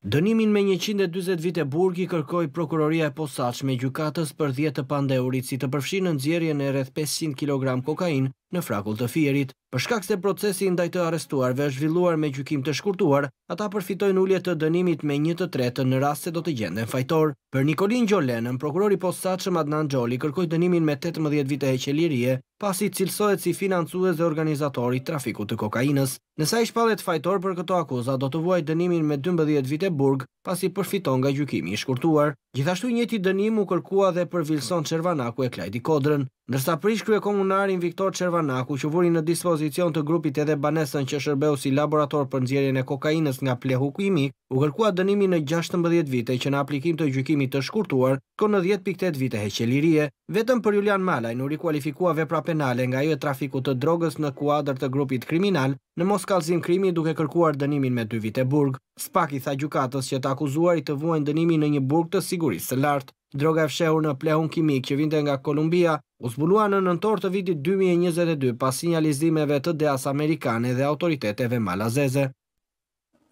Dënimin me 140 vite burg I kërkoi prokuroria e posaçme e gjykatës për 10 të pandeurit si të përfshirë në nxjerrjen e rreth 500 kg kokainë në frakull të Fierit. Për shkak se procesi ndaj të arrestuarve është zhvilluar me gjykim të shkurtuar, ata përfitojnë ulje të dënimit me 1/3 në rast se do të gjenden fajtor. Për Nikolin Gjolenën, prokurori posaçëm Adnan Xholi kërkoi dënimin me 18 vite heqelirie, pasi cilësohet si financues dhe organizator I trafikut të kokainës. Nëse ai shpallet fajtor për këto akuza, do të vuajë dënimin me 12 vite burg, pasi përfiton nga gjykimi I shkurtuar. Gjithashtu njëjti dënim u kërkua dhe për Vilson Çervanaku e Klajdi Kodrën, ndërsa prish kryekomunarin Viktor Çervanaku, që vuri në dispozicion të grupit edhe banesën që shërbeu si laborator për nxjerrjen e kokainës nga plehu kimik, u kërkua dënimi në 16 vite që në aplikim të gjykimit të shkurtuar, në 10.8 vite heqelirie. Vetëm për Julian Malajn u rikualifikua vepra penale nga ajo e trafikut të drogës në kuadër të grupit kriminal, në mos kallëzim krimi duke kërkuar dënimin me 2 vite burg. Spak I tha gjykatës që të akuzuarit të vuajnë dënimin në një burg të sigurisë së lartë. Droga e fshehur në plehun kimik që vinte nga Kolumbia u zbulua në nëntor të vitit 2022 pas sinjalizimeve të DEAS amerikane dhe autoriteteve malazeze.